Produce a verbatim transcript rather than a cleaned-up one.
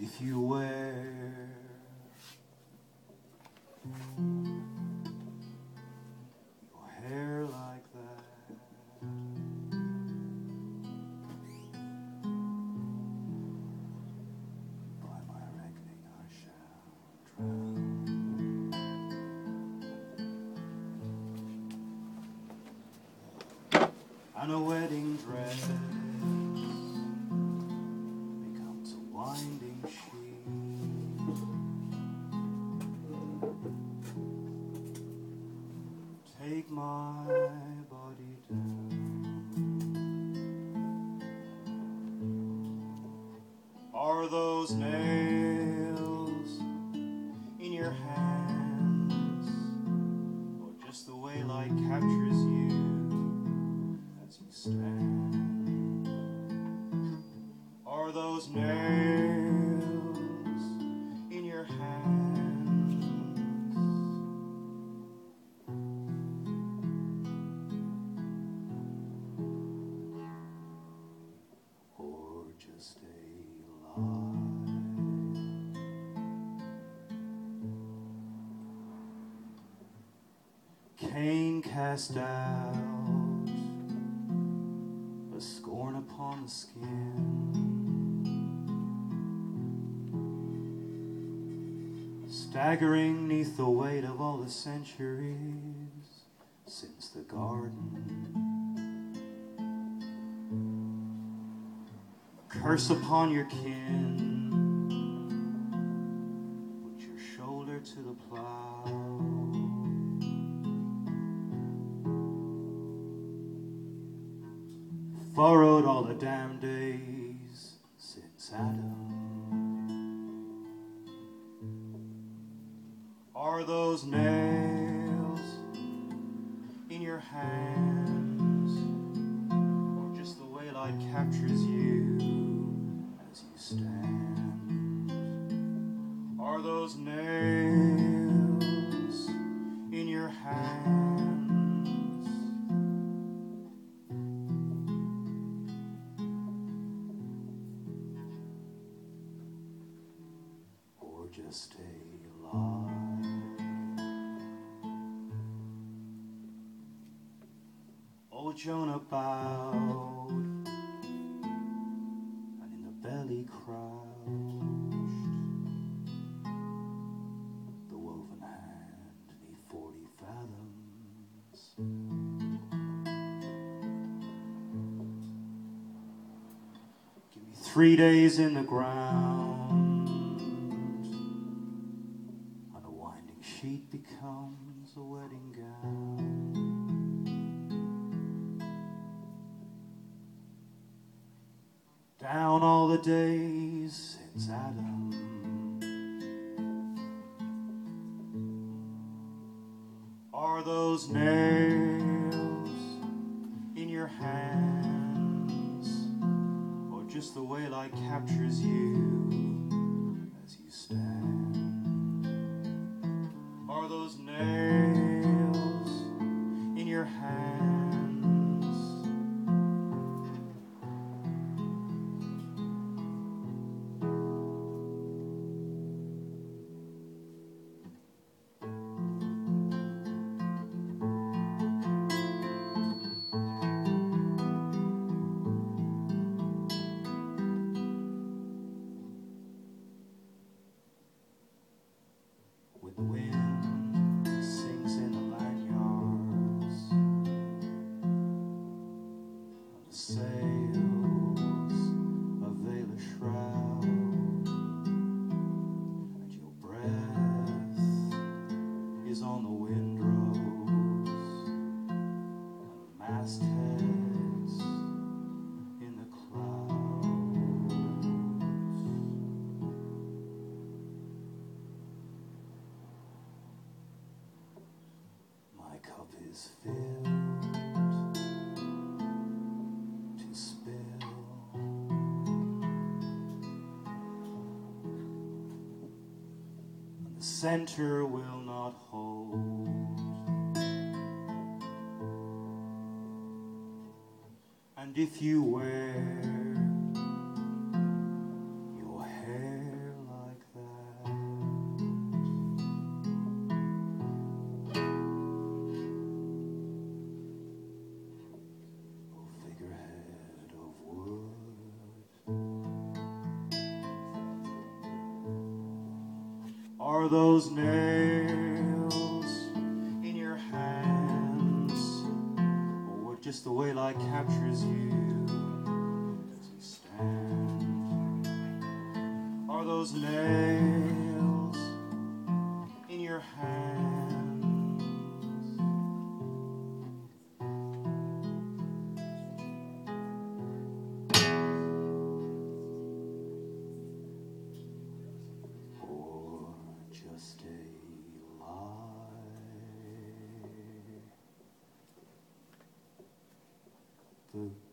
if you wear your hair like that, by my reckoning I shall drown. And a wedding dress becomes a winding sheet. Take my body down. Are those nails in your hands, or just the way light captures you as you stand? Are those nails in your hands, or just a lie? Cain cast out a scorn upon the skin, staggering neath the weight of all the centuries since the garden. Curse upon your kin, put your shoulder to the plow. Furrowed all the damn days since Adam. Are those nails in your hands, or just the way light captures you as you stand? Are those nails in your hands, or just a lie? Old Jonah bowed, and in the belly crouched, the woven hand neath forty fathoms. Give me three days in the ground, and a winding sheet becomes a wedding gown. Down all the days since Adam. Are those nails in your hands, or just the way light captures you as you stand? Are those nails in your hands, with the wind sings in the lanyards, and the sails unveil a shroud, and your breath is on the windrows, and the mastheads in the clouds. My cup is filled to spill, and the center will not hold. And if you wear your hair Are those nails in your hands, or just the way light captures you as you stand? Are those nails in your hands? Or just a lie? The